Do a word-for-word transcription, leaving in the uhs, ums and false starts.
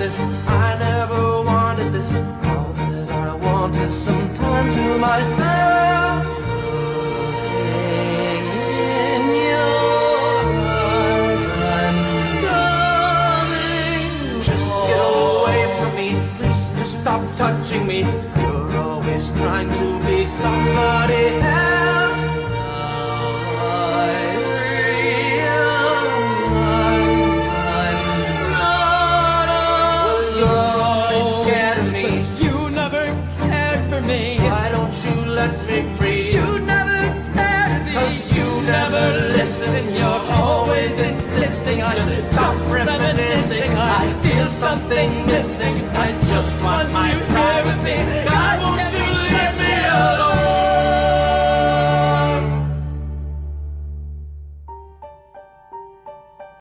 this, I never wanted this. All that I want is some time to myself. Looking in your eyes, I'm coming. Just get away from me, please just stop touching me. You're always trying to be somebody else. Why don't you let me free? You never tell me. 'Cause you never listen. You're always insisting I just stop reminiscing. I feel something missing. I just want my